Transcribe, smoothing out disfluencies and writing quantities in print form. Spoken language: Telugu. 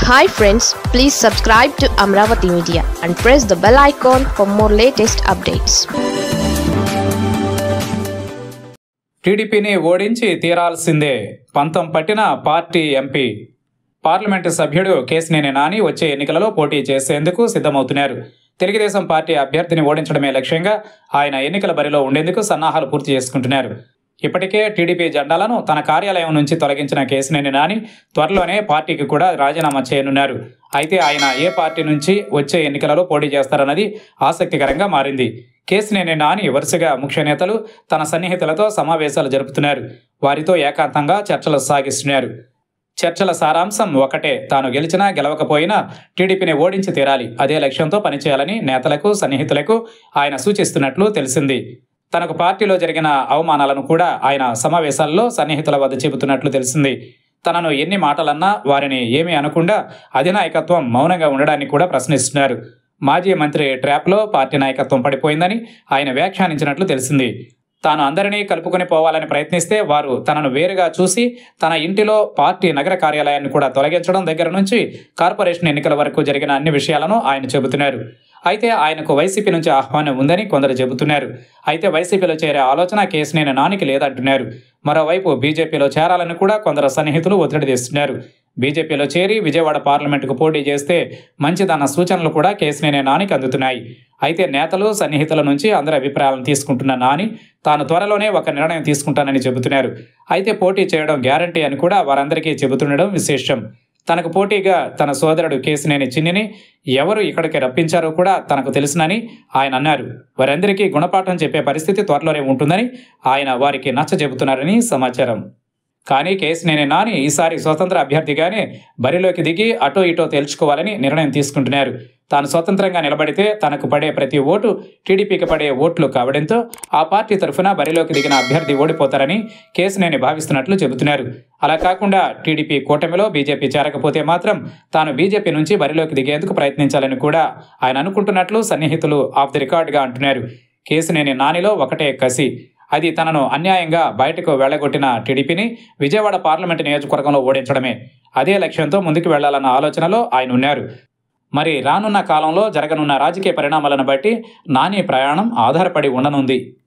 Hi friends, please subscribe to Amravati Media and press the bell icon for more latest updates. టీడీపీని ఓడించి తీరాల్సిందే పంతం పట్టిన పార్టీ ఎంపీ. పార్లమెంటు సభ్యుడు కేశినేని నాని వచ్చే ఎన్నికలలో పోటీ చేసేందుకు సిద్ధమవుతున్నారు. తెలుగుదేశం పార్టీ అభ్యర్థిని ఓడించడమే లక్ష్యంగా ఆయన ఎన్నికల బరిలో ఉండేందుకు సన్నాహాలు పూర్తి చేసుకుంటున్నారు. ఇప్పటికే టీడీపీ జెండాలను తన కార్యాలయం నుంచి తొలగించిన కేశినేని నాని త్వరలోనే పార్టీకి కూడా రాజీనామా చేయనున్నారు. అయితే ఆయన ఏ పార్టీ నుంచి వచ్చే ఎన్నికలలో పోటీ చేస్తారన్నది ఆసక్తికరంగా మారింది. కేశినేని నాని వరుసగా ముఖ్య నేతలు తన సన్నిహితులతో సమావేశాలు జరుపుతున్నారు. వారితో ఏకాంతంగా చర్చలు సాగిస్తున్నారు. చర్చల సారాంశం ఒకటే, తాను గెలిచినా గెలవకపోయినా టీడీపీని ఓడించి తీరాలి, అదే లక్ష్యంతో పనిచేయాలని నేతలకు సన్నిహితులకు ఆయన సూచిస్తున్నట్లు తెలిసింది. తనకు పార్టీలో జరిగిన అవమానాలను కూడా ఆయన సమావేశాల్లో సన్నిహితుల వద్ద చెబుతున్నట్లు తెలిసింది. తనను ఎన్ని మాటలన్నా వారిని ఏమీ అనకుండా అధినాయకత్వం మౌనంగా ఉండడాన్ని కూడా ప్రశ్నిస్తున్నారు. మాజీ మంత్రి ట్రాప్లో పార్టీ నాయకత్వం పడిపోయిందని ఆయన వ్యాఖ్యానించినట్లు తెలిసింది. తాను అందరినీ కలుపుకొని పోవాలని ప్రయత్నిస్తే వారు తనను వేరుగా చూసి తన ఇంటిలో పార్టీ నగర కార్యాలయాన్ని కూడా తొలగించడం దగ్గర నుంచి కార్పొరేషన్ ఎన్నికల వరకు జరిగిన అన్ని విషయాలను ఆయన చెబుతున్నారు. అయితే ఆయనకు వైసీపీ నుంచి ఆహ్వానం ఉందని కొందరు చెబుతున్నారు. అయితే వైసీపీలో చేరే ఆలోచన కేశినేని నానికి లేదంటున్నారు. మరోవైపు బీజేపీలో చేరాలని కూడా కొందరు సన్నిహితులు ఒత్తిడి తెస్తున్నారు. బీజేపీలో చేరి విజయవాడ పార్లమెంటుకు పోటీ చేస్తే మంచిదన్న సూచనలు కూడా కేశినేని నానికి అందుతున్నాయి. అయితే నేతలు సన్నిహితుల నుంచి అందరి అభిప్రాయాలను తీసుకుంటున్న నాని తాను త్వరలోనే ఒక నిర్ణయం తీసుకుంటానని చెబుతున్నారు. అయితే పోటీ చేయడం గ్యారంటీ అని కూడా వారందరికీ చెబుతుండడం విశేషం. తనకు పోటీగా తన సోదరుడు కేశినేని చిన్నిని ఎవరు ఇక్కడికి రప్పించారో కూడా తనకు తెలుసునని ఆయన అన్నారు. వారందరికీ గుణపాఠం చెప్పే పరిస్థితి త్వరలోనే ఉంటుందని ఆయన వారికి నచ్చ చెబుతున్నారని సమాచారం. కానీ కేశినేని నాని ఈసారి స్వతంత్ర అభ్యర్థిగానే బరిలోకి దిగి అటో ఇటో తేల్చుకోవాలని నిర్ణయం తీసుకుంటున్నారు. తాను స్వతంత్రంగా నిలబడితే తనకు పడే ప్రతి ఓటు టీడీపీకి పడే ఓట్లు కావడంతో ఆ పార్టీ తరఫున బరిలోకి దిగిన అభ్యర్థి ఓడిపోతారని కేశినేని భావిస్తున్నట్లు చెబుతున్నారు. అలా కాకుండా టీడీపీ కూటమిలో బీజేపీ చేరకపోతే మాత్రం తాను బీజేపీ నుంచి బరిలోకి దిగేందుకు ప్రయత్నించాలని కూడా ఆయన అనుకుంటున్నట్లు సన్నిహితులు ఆఫ్ ది రికార్డ్గా అంటున్నారు. కేశినేని నానిలో ఒకటే కసి, అది తనను అన్యాయంగా బయటకు వెళ్లగొట్టిన టీడీపీని విజయవాడ పార్లమెంటు నియోజకవర్గంలో ఓడించడమే. అదే లక్ష్యంతో ముందుకు వెళ్లాలన్న ఆలోచనలో ఆయన ఉన్నారు. మరి రానున్న కాలంలో జరగనున్న రాజకీయ పరిణామాలను బట్టి నాని ప్రయాణం ఆధారపడి ఉండనుంది.